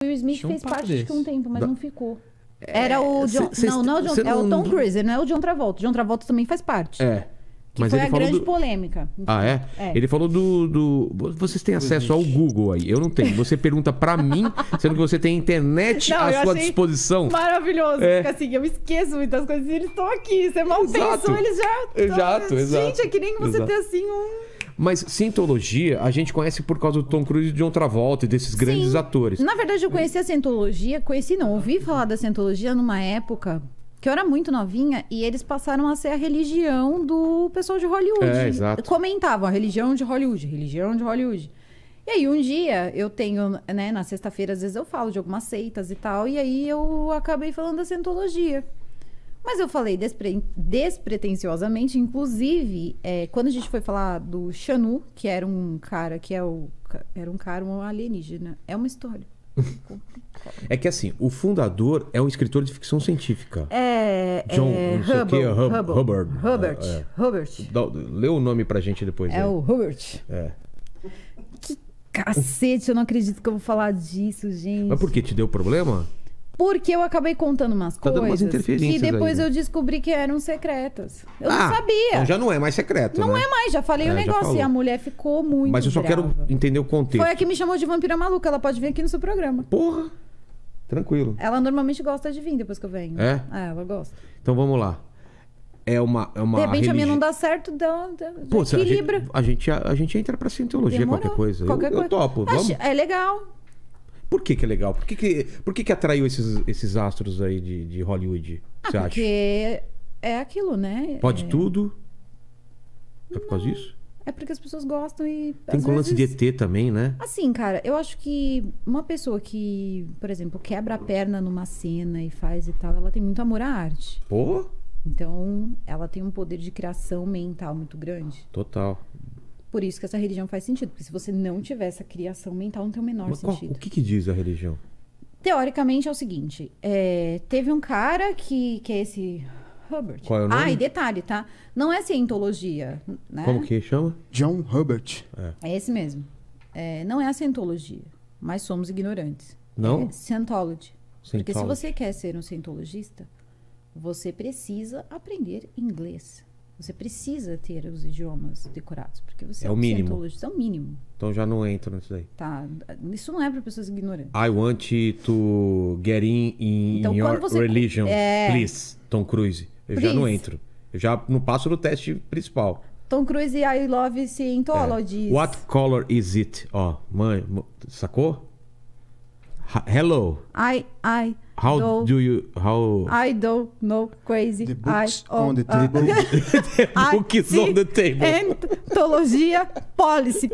O Smith Tinha um fez papo parte desse. de um tempo, mas não ficou. Era o John... cês- não é o John... cê É o não- Tom Cruise, não é o John Travolta. O John Travolta também faz parte. É. Que Mas foi ele a falou grande do... polêmica. Ah, é? É. Ele falou do... Vocês têm acesso ao Google aí. Eu não tenho. Você pergunta pra mim, sendo que você tem internet Não, à eu sua achei disposição. Maravilhoso. É. Porque assim, eu esqueço muitas coisas e eles estão aqui. Você mal Exato. pensou, eles já... Exato, exato. Gente, é que nem você Exato. ter assim um... Mas cientologia a gente conhece por causa do Tom Cruise e John Travolta e desses grandes Sim. atores. Na verdade, eu conheci a Scientologia, ouvi falar da Scientologia numa época que eu era muito novinha e eles passaram a ser a religião do pessoal de Hollywood. É, exato. Comentavam a religião de Hollywood, religião de Hollywood. E aí um dia eu tenho, né, na sexta-feira às vezes eu falo de algumas seitas e tal, e aí eu acabei falando da Scientologia. Mas eu falei despretensiosamente, inclusive, quando a gente foi falar do Xanu, que era um cara, um alienígena. É uma história. É que assim, o fundador é um escritor de ficção científica. John, não sei o quê, Hubbard. Lê o nome pra gente depois. É aí. o Hubbard. É. Que cacete, eu não acredito que eu vou falar disso, gente. Mas por que? Te deu problema? Porque eu acabei contando umas Tá dando umas coisas interferências que depois aí, né? eu descobri que eram secretas. Eu não sabia. Então já não é mais secreto, Não né? é mais, já falei o já negócio falou. e a mulher ficou muito Mas eu só brava. quero entender o contexto. Foi a que me chamou de vampira maluca, ela pode vir aqui no seu programa. Porra! Tranquilo. Ela normalmente gosta de vir depois que eu venho. É? Ela gosta. Então vamos lá. É uma De repente a minha religi- não dá certo, Pô, equilibra. a gente entra pra cientologia, Demorou. qualquer coisa. Qualquer eu coisa. topo. Vamos? É legal. Por que é legal? Por que atraiu esses astros aí de Hollywood? Você acha? Porque é aquilo, né? Pode tudo? É por causa disso? É porque as pessoas gostam e Tem às com lance de vezes... ET também, né? Assim, cara, eu acho que uma pessoa que, por exemplo, quebra a perna numa cena e faz e tal, ela tem muito amor à arte. Pô, Então, ela tem um poder de criação mental muito grande. total. Por isso que essa religião faz sentido. Porque se você não tiver essa criação mental, não tem o menor Mas sentido. o que diz a religião? Teoricamente é o seguinte. Teve um cara que é esse... Hubbard. Qual é o nome? E detalhe, tá? Não é cientologia, né? Como que chama? John Hubbard. É esse mesmo. Não é a cientologia, mas somos ignorantes. Não? É Scientology. Porque se Scientology. você quer ser um cientologista, você precisa aprender inglês. Você precisa ter os idiomas decorados. Porque você É o mínimo. cientologista. É o mínimo. Então já não entro nisso aí. Tá? Isso não é para pessoas ignorantes. I want to get in Então, your quando você- religion, please, Tom Cruise. Eu já não Please. entro. Eu já não passo no teste principal. Tom Cruise e I Love Scientology. What color is it? Ó, mãe, sacou? Hello. I How don't, do you... How... I don't know crazy. The books on the table. Books on the table. Entologia, policy.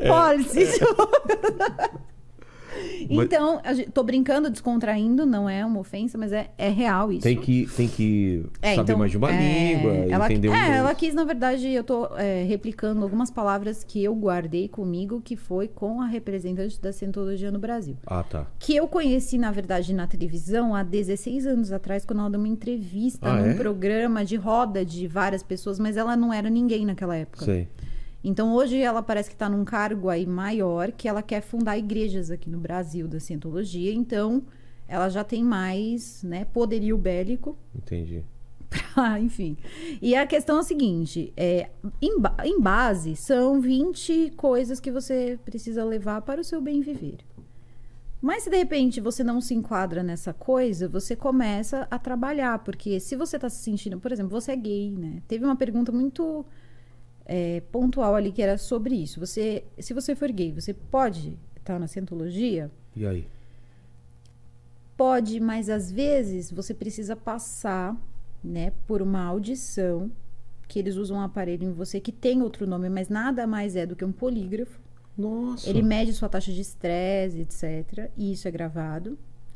Então, tô brincando, descontraindo, não é uma ofensa, mas é real isso. Tem que saber então, mais de uma língua, entender o inglês. ela quis, na verdade, eu tô replicando algumas palavras que eu guardei comigo, que foi com a representante da Scientologia no Brasil. Ah, tá. Que eu conheci, na verdade, na televisão há 16 anos atrás, quando ela deu uma entrevista num programa de roda de várias pessoas, mas ela não era ninguém naquela época. Sei. Então, hoje ela parece que está num cargo aí maior, que ela quer fundar igrejas aqui no Brasil da Scientologia. Então, ela já tem mais, né, poderio bélico. Entendi. Enfim. E a questão é a seguinte, em base, são 20 coisas que você precisa levar para o seu bem viver. Mas se de repente você não se enquadra nessa coisa, você começa a trabalhar. Porque se você está se sentindo... Por exemplo, você é gay, né? Teve uma pergunta muito... pontual ali que era sobre isso. Se você for gay, você pode estar na Scientologia? E aí? Pode, mas às vezes você precisa passar, né, por uma audição, que eles usam um aparelho em você que tem outro nome, mas nada mais é do que um polígrafo. Nossa. Ele mede sua taxa de estresse, etc. E isso é gravado.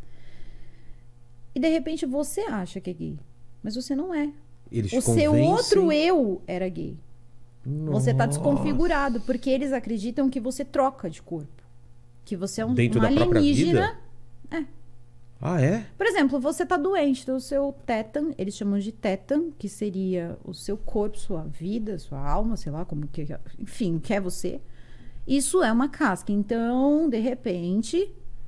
E de repente você acha que é gay, mas você não é. Eles te O seu convencem? outro eu era gay. Você está Nossa. desconfigurado, porque eles acreditam que você troca de corpo. Que você é um Dentro uma da própria alienígena. vida? Ah, é? Por exemplo, você está doente, então o seu tétan, eles chamam de tétan, que seria o seu corpo, sua vida, sua alma, sei lá, como que, enfim, o que é você. Isso é uma casca. Então, de repente,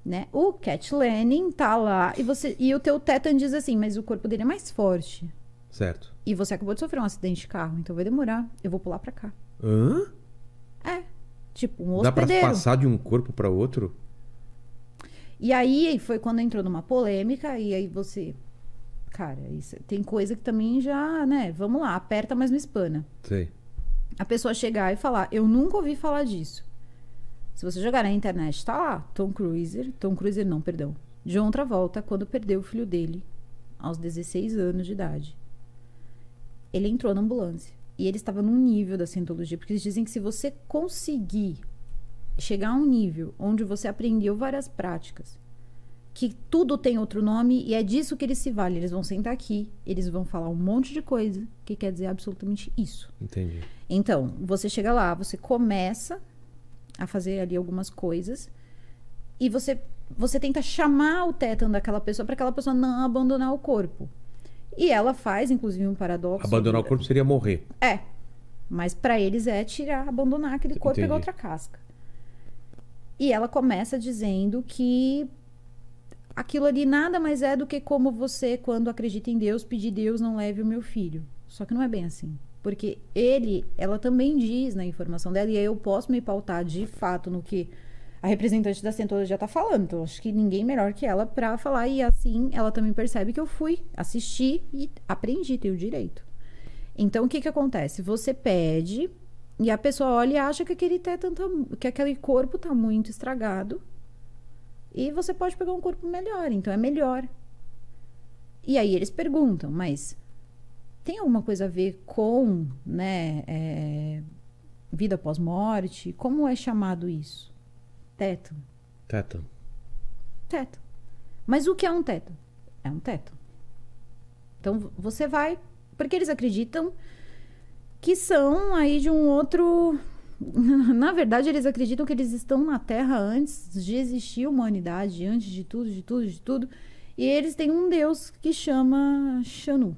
né? O Cat Lanning tá lá e o teu tétano diz assim, mas o corpo dele é mais forte. Certo. E você acabou de sofrer um acidente de carro, então vai demorar. Eu vou pular pra cá. Hã? É. Tipo, um Dá hospedeiro. pra passar de um corpo pra outro? E aí foi quando entrou numa polêmica, e aí você... Cara, isso, tem coisa que também já, né? Vamos lá, aperta, mas não espana. Sei. A pessoa chegar e falar, eu nunca ouvi falar disso. Se você jogar na internet, tá lá, Tom Cruise não, perdão. John Travolta, quando perdeu o filho dele, aos 16 anos de idade. Ele entrou na ambulância. E ele estava num nível da cientologia, porque eles dizem que se você conseguir chegar a um nível onde você aprendeu várias práticas, que tudo tem outro nome, e é disso que eles se valem. Eles vão sentar aqui, eles vão falar um monte de coisa, que quer dizer absolutamente isso. Entendi. Então, você chega lá, você começa a fazer ali algumas coisas, e você tenta chamar o tétano daquela pessoa para aquela pessoa não abandonar o corpo. E ela faz, inclusive, um paradoxo. Abandonar o corpo seria morrer. É. Mas para eles é abandonar aquele corpo e pegar outra casca. E ela começa dizendo que aquilo ali nada mais é do que como você, quando acredita em Deus, pedir Deus não leve o meu filho. Só que não é bem assim. Porque ela também diz na informação dela, e aí eu posso me pautar de fato no que a representante da Cientologia está falando. Então, acho que ninguém melhor que ela para falar. E assim, ela também percebe que eu fui assistir e aprendi, tenho o direito. Então, o que acontece? Você pede e a pessoa olha e acha que aquele corpo está muito estragado. E você pode pegar um corpo melhor. Então, é melhor. E aí, eles perguntam, mas tem alguma coisa a ver com, né, vida pós-morte? Como é chamado isso? Tétano. Mas o que é um tétano? É um tétano. Então, você vai... Porque eles acreditam que são aí de um outro... Na verdade, eles acreditam que eles estão na Terra antes de existir a humanidade, antes de tudo. E eles têm um deus que chama Xanu.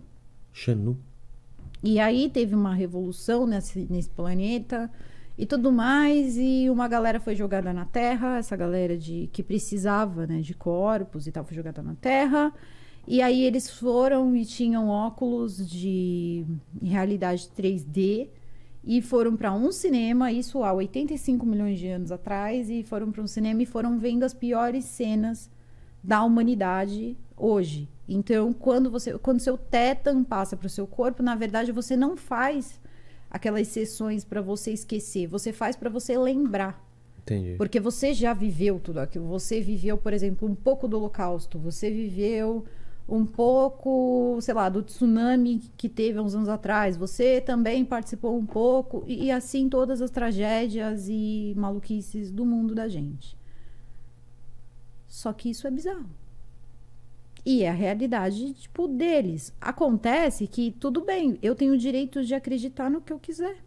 E aí teve uma revolução nesse planeta... E tudo mais, e uma galera foi jogada na Terra, essa galera que precisava, né, de corpos e tal, foi jogada na Terra. E aí eles foram e tinham óculos de realidade 3D e foram para um cinema, isso há 85 milhões de anos atrás, e foram para um cinema e foram vendo as piores cenas da humanidade hoje. Então, quando seu tétano passa para o seu corpo, na verdade, você não faz... aquelas sessões para você esquecer. Você faz para você lembrar. Entendi. Porque você já viveu tudo aquilo. Você viveu, por exemplo, um pouco do Holocausto. Você viveu um pouco, sei lá, do tsunami que teve há uns anos atrás. Você também participou um pouco. E assim todas as tragédias e maluquices do mundo da gente. Só que isso é bizarro. E é a realidade, tipo, deles. Acontece que, tudo bem, eu tenho o direito de acreditar no que eu quiser.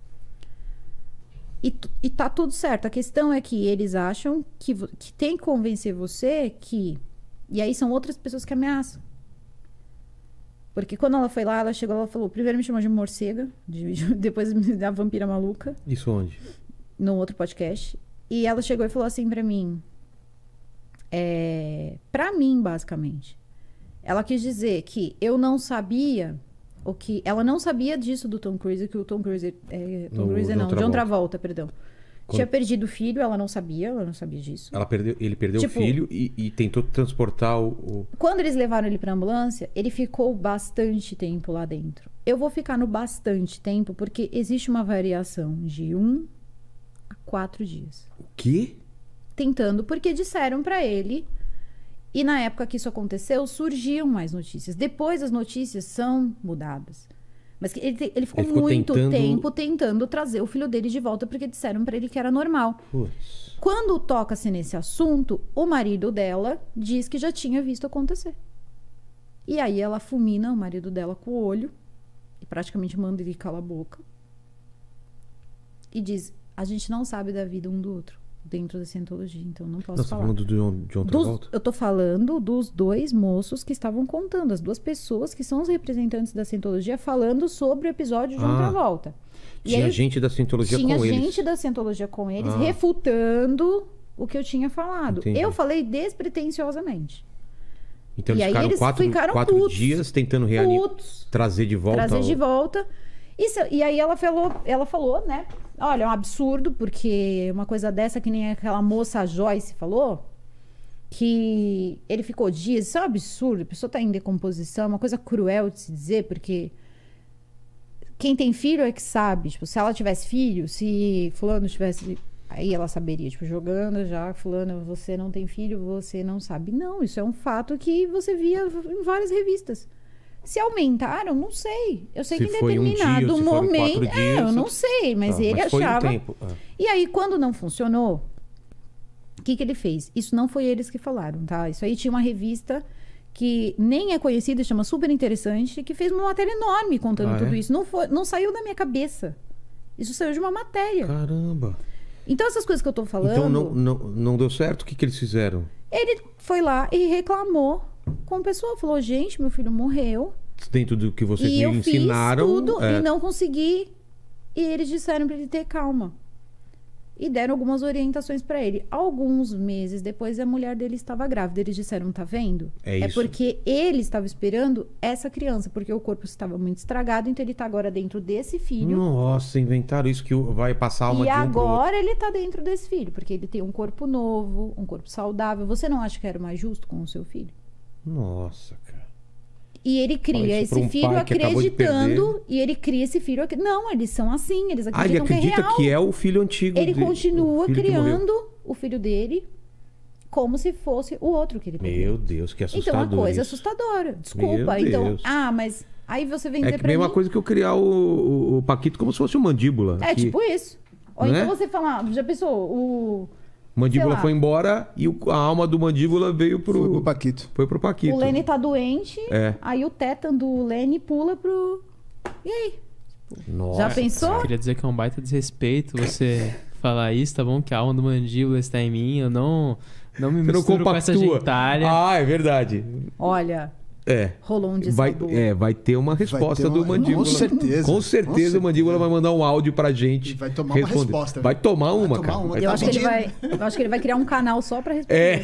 E tá tudo certo. A questão é que eles acham que tem que convencer você que... E aí são outras pessoas que ameaçam. Porque quando ela foi lá, ela chegou, ela falou... Primeiro me chamou de morcega, depois da vampira maluca. Isso onde? No outro podcast. E ela chegou e falou assim pra mim... Pra mim, basicamente. Ela quis dizer que eu não sabia ela não sabia disso do Tom Cruise, que o Tom Cruise John Travolta, perdão. Tinha perdido o filho, ela não sabia disso. Ele perdeu o filho e tentou transportar o... Quando eles levaram ele pra ambulância, ele ficou bastante tempo lá dentro. Eu vou ficar no bastante tempo porque existe uma variação de 1 a 4 dias. O quê? Tentando, porque disseram pra ele, e na época que isso aconteceu, surgiam mais notícias. Depois as notícias são mudadas. Mas ele ficou muito tempo tentando trazer o filho dele de volta, porque disseram pra ele que era normal. Putz. Quando toca-se nesse assunto, o marido dela diz que já tinha visto acontecer. E aí ela fulmina o marido dela com o olho, e praticamente manda ele calar a boca. E diz, a gente não sabe da vida um do outro. Dentro da Cientologia, então não posso falar. Você tá falando do John Travolta? Eu tô falando dos 2 moços que estavam contando, as 2 pessoas que são os representantes da Cientologia falando sobre o episódio de John Travolta. Tinha gente da Cientologia com eles. Tinha gente da Cientologia com eles, refutando o que eu tinha falado. Entendi. Eu falei despretensiosamente. Então E eles aí ficaram eles ficaram quatro putos, dias tentando trazer de volta. E aí ela falou, né? Olha, é um absurdo, porque uma coisa dessa, que nem aquela moça Joyce falou, que ele ficou dias. Isso é um absurdo, a pessoa tá em decomposição, é uma coisa cruel de se dizer, porque quem tem filho é que sabe. Tipo, se ela tivesse filho, se fulano tivesse... Aí ela saberia, tipo, jogando já, fulano, você não tem filho, você não sabe. Não, isso é um fato que você via em várias revistas. Se aumentaram, não sei. Eu sei que em determinado momento... eu não sei, mas ele achava... E aí, quando não funcionou, o que ele fez? Isso não foi eles que falaram, tá? Isso aí tinha uma revista que nem é conhecida, chama Super Interessante, que fez uma matéria enorme contando tudo isso. Não saiu da minha cabeça. Isso saiu de uma matéria. Caramba! Então, essas coisas que eu tô falando... Então, não deu certo? O que eles fizeram? Ele foi lá e reclamou com o pessoal. Falou, gente, meu filho morreu. Dentro do que vocês me ensinaram... E eu fiz tudo e não consegui. E eles disseram pra ele ter calma. E deram algumas orientações pra ele. Alguns meses depois, a mulher dele estava grávida. Eles disseram, tá vendo? É isso. Porque ele estava esperando essa criança. Porque o corpo estava muito estragado. Então, ele tá agora dentro desse filho. Nossa, inventaram isso que vai passar uma de um pro outro. E agora ele tá dentro desse filho. Porque ele tem um corpo novo, um corpo saudável. Você não acha que era mais justo com o seu filho? Nossa, cara. E ele cria esse filho acreditando. E ele cria esse filho. Não, eles são assim. Eles acreditam ele acredita que é real. que é o filho antigo. Ele continua criando o filho dele como se fosse o outro que ele perdeu. Meu Deus, que assustador. Então, é uma coisa assustadora. Desculpa. Então, mas aí você vem dizer pra mim... É a mesma coisa que eu criar o Paquito como se fosse o Mandíbula. É tipo isso. Ou então você falar, já pensou, o... Mandíbula foi embora e a alma do Mandíbula veio pro Paquito. Foi pro Paquito. O Lenny tá doente, aí o tétano do Lenny pula pro... E aí? Nossa. Já pensou? Eu queria dizer que é um baita desrespeito você falar isso, tá bom? Que a alma do Mandíbula está em mim, eu não me misturo com essa gentalha. É verdade. Olha... rolou um dissabor. Vai ter uma resposta do Mandíbula. Com certeza o Mandíbula vai mandar um áudio pra gente. E vai tomar uma resposta. Vai tomar uma, cara. Eu acho que ele vai criar um canal só pra responder.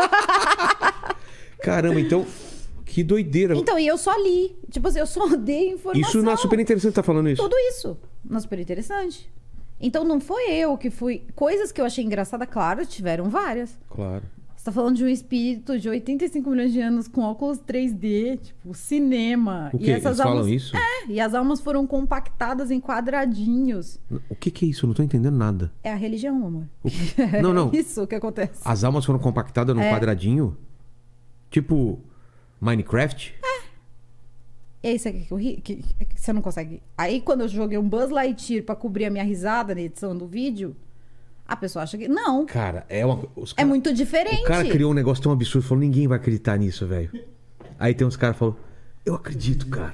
Caramba, então... Que doideira. Então, e eu só li. Tipo assim, eu só dei informação. Isso não é Super Interessante tá falando isso? Tudo isso. Não é Super Interessante. Então, não foi eu que fui... Coisas que eu achei engraçada, claro, tiveram várias. Claro. Você tá falando de um espírito de 85 milhões de anos com óculos 3D, tipo, cinema. O quê? Eles falam isso? E as almas foram compactadas em quadradinhos. O que é isso? Eu não tô entendendo nada. É a religião, amor. Não. É isso que acontece. As almas foram compactadas num quadradinho? Tipo Minecraft? É isso aqui que eu ri, que você não consegue. Aí, quando eu joguei um Buzz Lightyear pra cobrir a minha risada na edição do vídeo... A pessoa acha que... Não. Cara, é muito diferente. O cara criou um negócio tão absurdo. Falou, ninguém vai acreditar nisso, velho. Aí tem uns caras que falam, eu acredito, cara.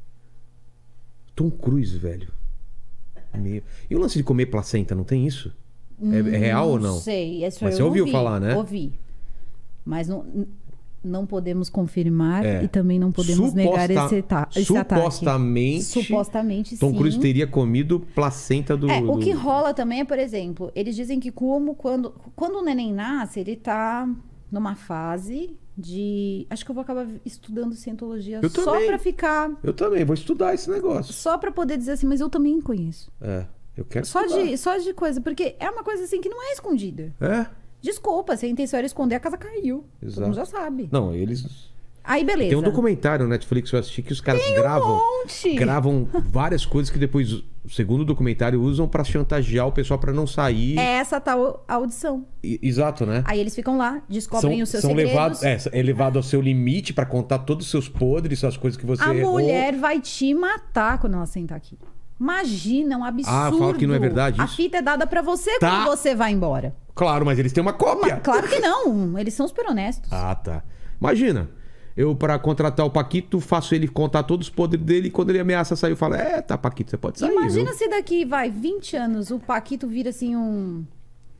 Tom Cruise, velho. E o lance de comer placenta, não tem isso? É real ou não? Não sei. Mas você ouviu falar, né? Ouvi. Mas não podemos confirmar e também não podemos negar esse ataque. Supostamente, Tom Cruise teria comido placenta do... O que rola também é, por exemplo, eles dizem que quando o neném nasce, ele tá numa fase de... Acho que eu vou acabar estudando cientologia pra ficar... Eu também, vou estudar esse negócio. Só pra poder dizer assim, mas eu também conheço. Eu quero só de coisa, porque é uma coisa assim que não é escondida. Desculpa, se a intenção era esconder, a casa caiu. Exato. Todo mundo já sabe. Não, eles... Aí, beleza. Tem um documentário no Netflix que eu assisti que os caras gravam várias coisas que depois, segundo o documentário, usam pra chantagear o pessoal pra não sair. É essa tal audição. Exato, né? Aí eles ficam lá, descobrem os seus segredos. É levado ao seu limite pra contar todos os seus podres, as coisas que você errou. A mulher vai te matar quando ela sentar aqui. Imagina, um absurdo. Fala que não é verdade isso? A fita é dada pra você quando você vai embora. Claro, mas eles têm uma cópia. Claro que não. Eles são super honestos. Tá. Imagina, eu pra contratar o Paquito, faço ele contar todos os podres dele e quando ele ameaça sair, eu falo, tá, Paquito, você pode sair. Imagina se daqui, 20 anos, o Paquito vira assim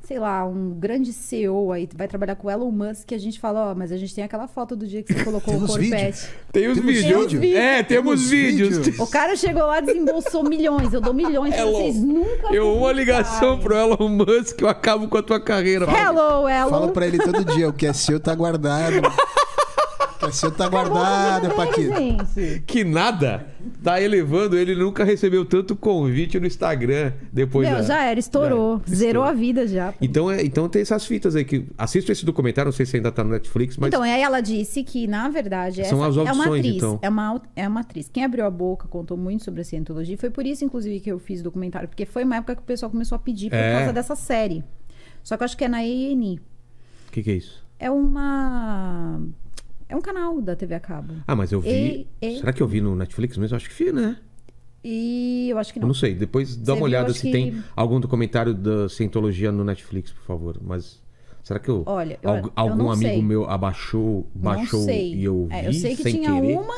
sei lá, um grande CEO aí, vai trabalhar com o Elon Musk, a gente fala, ó, mas a gente tem aquela foto do dia que você colocou o corpete. Tem os vídeos. Temos vídeos. O cara chegou lá e desembolsou milhões. Eu dou milhões pra vocês nunca. Uma ligação pro Elon Musk, eu acabo com a tua carreira. Hello, Elon. Fala pra ele todo dia, o que é seu tá guardado. O que é seu tá guardado, Paquito. Que nada. Tá elevando, ele nunca recebeu tanto convite no Instagram depois. Já era, estourou. Zerou a vida já. Então tem essas fitas aí que... Assista esse documentário, não sei se ainda tá no Netflix, mas... Então, aí ela disse que, na verdade, são as opções, é uma atriz. então. É uma atriz. Quem abriu a boca, contou muito sobre a cientologia. Foi por isso, inclusive, que eu fiz o documentário. Porque foi uma época que o pessoal começou a pedir por causa dessa série. Só que eu acho que é na A&E. O que é isso? É um canal da TV a cabo. Ah, mas eu vi... Será que eu vi no Netflix mesmo? Acho que vi, né? E eu acho que não. Eu não sei. Depois dá uma olhada se tem algum documentário da cientologia no Netflix, por favor. Mas será que Olha, algum amigo meu baixou e eu vi eu sei que sem tinha querer? uma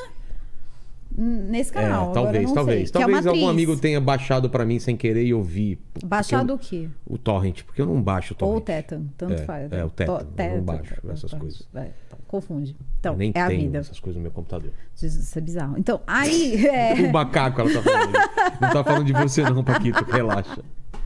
nesse canal. Talvez. Talvez algum amigo tenha baixado pra mim sem querer e eu vi. Baixado o quê? O torrent, porque eu não baixo o torrent. Ou o Tetan, tanto faz. O Tetan, eu não baixo essas coisas. Confunde. Então, nem é a tenho vida. essas coisas no meu computador. Isso é bizarro. Então, aí... O macaco, ela tá falando. Não tá falando de você não, Paquito, relaxa.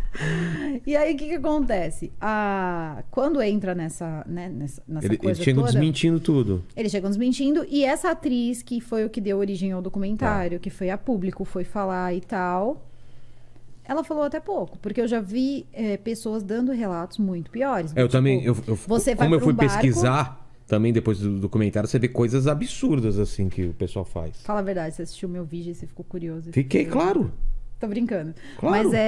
E aí, o que acontece? Quando entra nessa coisa toda... Eles chegam desmentindo tudo. Eles chegam desmentindo. E essa atriz, que foi o que deu origem ao documentário, que foi a público, foi falar e tal... Ela falou até pouco, porque eu já vi pessoas dando relatos muito piores. Eu também... Como eu fui barco, pesquisar... Também depois do documentário você vê coisas absurdas assim que o pessoal faz. Fala a verdade, você assistiu meu vídeo e você ficou curioso. Fiquei, claro. Tô brincando. Claro. Mas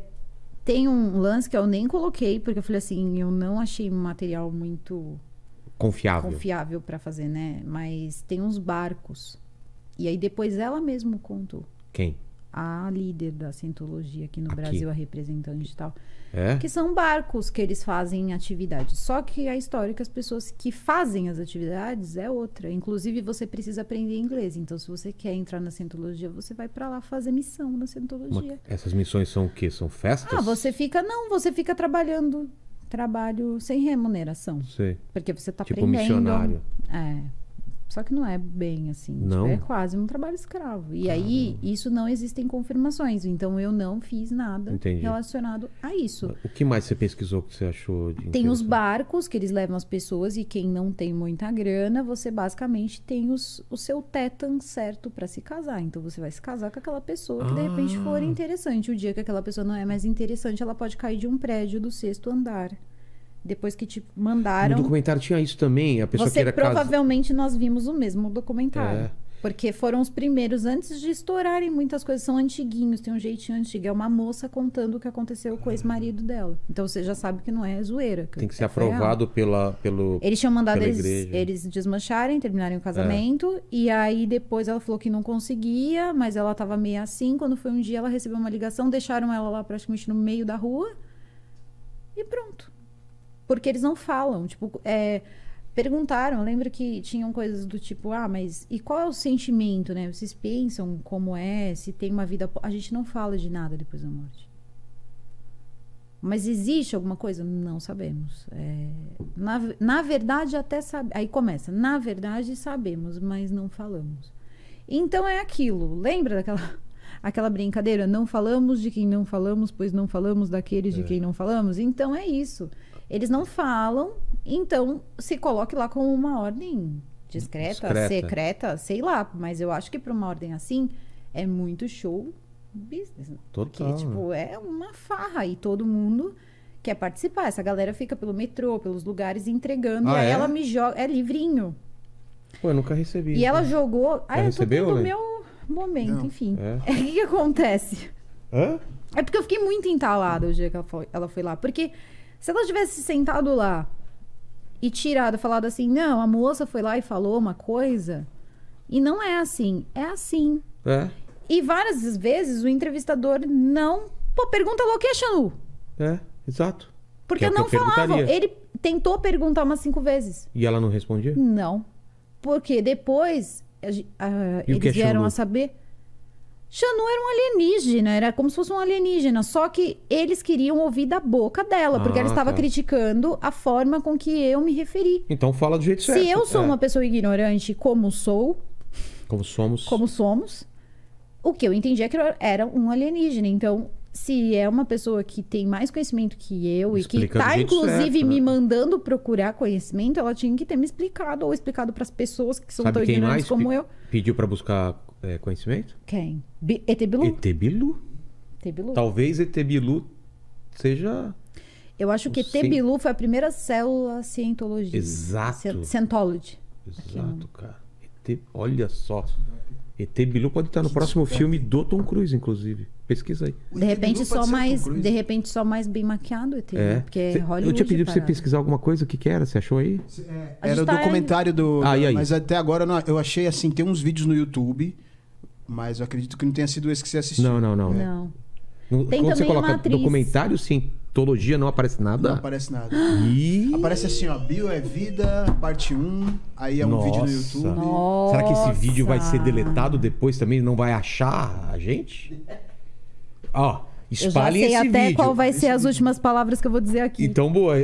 tem um lance que eu nem coloquei, porque eu falei assim, eu não achei um material muito confiável pra fazer, né? Mas tem uns barcos. E aí depois ela mesma contou. Quem? A líder da cientologia aqui no Brasil, a representante e tal. Que são barcos que eles fazem atividades. Só que a história é que as pessoas que fazem as atividades é outra. Inclusive, você precisa aprender inglês. Então, se você quer entrar na cientologia, você vai pra lá fazer missão na cientologia. Essas missões são o quê? São festas? Você fica trabalhando. Trabalho sem remuneração. Sei. Porque você tá tipo aprendendo. Missionário. Só que não é bem assim. Não? É quase um trabalho escravo. E aí, isso não existem confirmações. Então, eu não fiz nada relacionado a isso. O que mais você pesquisou que você achou de Tem os barcos que eles levam as pessoas. E quem não tem muita grana, você basicamente tem o seu Tetan certo para se casar. Então, você vai se casar com aquela pessoa que, de repente, for interessante. O dia que aquela pessoa não é mais interessante, ela pode cair de um prédio do 6º andar. Depois que te mandaram... No documentário tinha isso também, a pessoa que era provavelmente nós vimos o mesmo documentário. Porque foram os primeiros, antes de estourarem muitas coisas, são antiguinhos, tem um jeitinho antigo. É uma moça contando o que aconteceu com o ex-marido dela. Então você já sabe que não é zoeira. Tem que ser aprovado pelo Eles tinham mandado eles desmancharem, terminarem o casamento. E aí depois ela falou que não conseguia, mas ela tava meio assim. Quando foi um dia, ela recebeu uma ligação, deixaram ela lá praticamente no meio da rua. E pronto. Porque eles não falam, tipo, perguntaram, lembro que tinham coisas do tipo, mas e qual é o sentimento, né? Vocês pensam como se tem uma vida... A gente não fala de nada depois da morte. Mas existe alguma coisa? Não sabemos. Na verdade, até sabe... Aí começa, na verdade sabemos, mas não falamos. Então é aquilo, lembra aquela brincadeira? Não falamos de quem não falamos, pois não falamos daqueles de quem não falamos? Então é isso. Eles não falam, então se coloque lá como uma ordem discreta, secreta, sei lá. Mas eu acho que para uma ordem assim, é muito show business. Total. Porque, tipo, é uma farra e todo mundo quer participar. Essa galera fica pelo metrô, pelos lugares entregando. E aí ela me joga... É livrinho. Pô, eu nunca recebi. E ela jogou... Já recebeu, eu tô tendo o meu momento, não. enfim. O que acontece? É porque eu fiquei muito entalada o dia que ela foi lá. Porque... Se ela tivesse sentado lá e falado assim, não, a moça foi lá e falou uma coisa, e não é assim, é assim. E várias vezes o entrevistador não... pergunta location. Exato. Porque não falava. Ele tentou perguntar umas 5 vezes. E ela não respondia? Não. Porque depois eles vieram a saber... Xanu era um alienígena, era como se fosse um alienígena, só que eles queriam ouvir da boca dela, porque ela estava criticando a forma com que eu me referi. Então fala do jeito certo. Se eu sou uma pessoa ignorante como sou, como somos, o que eu entendi é que era um alienígena. Então, se é uma pessoa que tem mais conhecimento que eu Explica e que tá, do jeito inclusive, certo, me né? mandando procurar conhecimento, ela tinha que ter me explicado, ou explicado para as pessoas que são Sabe tão quem ignorantes mais como eu. pediu pra buscar conhecimento? Quem? ET Bilu? ET Bilu. ET Bilu. Talvez ET Bilu seja... Eu acho que ET Bilu foi a primeira célula cientologia. Exato. Scientology. Exato, cara. Olha só. ET Bilu pode estar no próximo filme do Tom Cruise, inclusive. Pesquisa aí. De repente só mais bem maquiado, ET, porque Hollywood. Eu tinha pedido pra você parado. pesquisar alguma coisa, o que que era? Você achou aí? Era o documentário do... e aí? Mas até agora eu achei assim, tem uns vídeos no YouTube, mas eu acredito que não tenha sido esse que você assistiu. Não. Não. Tem Quando você também uma coloca atriz. documentário, cientologia, não aparece nada? Não aparece nada. Ih! Aparece assim, ó, Bio é Vida, parte 1, aí é um vídeo no YouTube. Será que esse vídeo vai ser Nossa. deletado depois também? Não vai achar a gente? Ó, Eu já espalhem sei esse até vídeo. qual vai ser as últimas palavras que eu vou dizer aqui. Então, boa,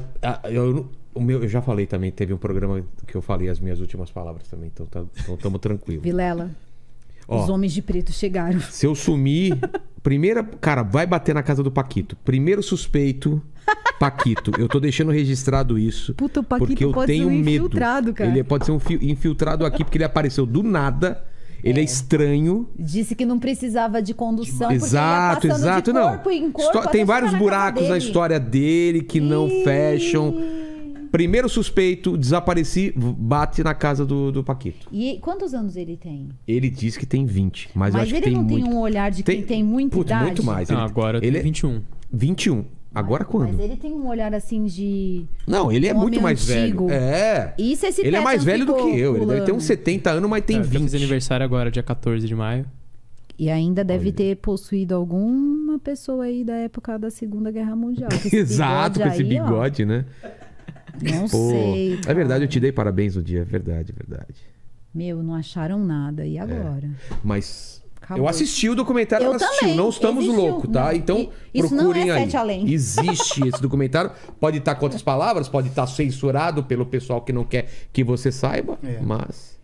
eu já falei também, teve um programa que eu falei as minhas últimas palavras também, então estamos tranquilos. Vilela, Ó, os homens de preto chegaram. se eu sumir, cara, vai bater na casa do Paquito. Primeiro suspeito, Paquito. Eu tô deixando registrado isso. Puta, o Paquito porque eu pode tenho ser um medo. infiltrado, cara. Ele pode ser um infiltrado aqui porque ele apareceu do nada. Ele é estranho. Disse que não precisava de condução, Exato, porque ia passando exato. de corpo em corpo até Tem chegar vários na casa buracos na dele. história dele que não fecham. Primeiro suspeito, desapareci, bate na casa do Paquito. E quantos anos ele tem? Ele diz que tem 20, mas eu acho que ele tem não muito. tem um olhar de quem tem muita Putz, idade? muito mais. Não, agora eu tenho ele é 21. 21. Agora quando? Mas ele tem um olhar assim de... Não, ele é um muito homem mais antigo. velho. É. E se esse Ele é mais Peterson velho do que ficou eu. Ele deve ter pulando? uns 70 anos, mas tem Eu 20. fiz aniversário agora, dia 14 de maio. E ainda deve ter possuído alguma pessoa aí da época da Segunda Guerra Mundial. Com esse Exato, com esse aí, ó. bigode, né? Não Pô, sei. é cara. verdade, eu te dei parabéns no dia. É verdade, é verdade. Meu, não acharam nada. E agora? Mas Acabou. eu assisti o documentário, Eu ela assistiu. também. Não estamos Existiu. loucos, tá? Não. Então Isso não procurem é aí. Sete Além. Existe esse documentário. Pode estar com outras palavras, pode estar censurado pelo pessoal que não quer que você saiba, mas